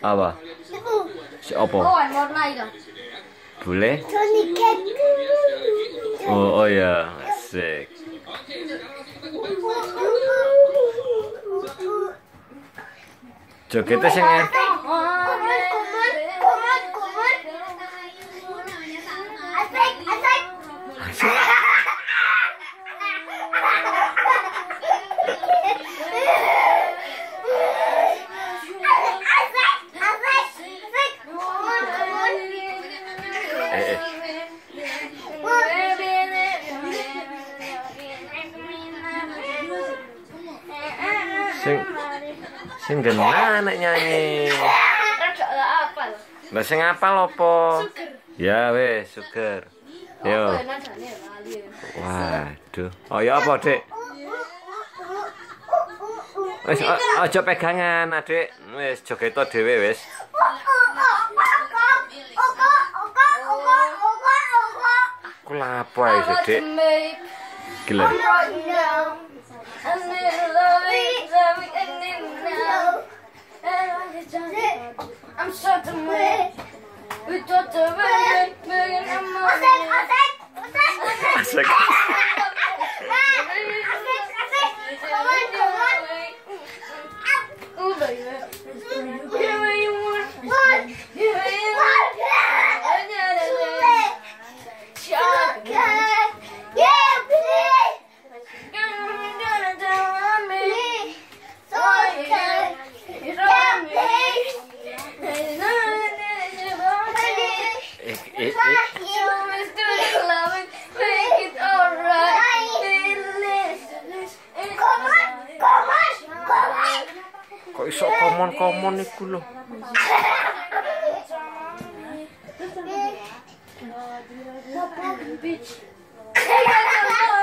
Apa? Si opo? Warna itu. Boleh? Oh ya, asik. Jogetnya sing sing genah nek nyanyi. Lah sing apal opo? Ya wis, suger. Yo. Waduh. Oh ya apa, Dik? Wis aja pegangan, Adik. Wis joget dhewe wis. Ku lapo ae, Dik. Gila. I'm so tired. We talked about it. Asik. Kok iso komon-komon iku lho. Beach.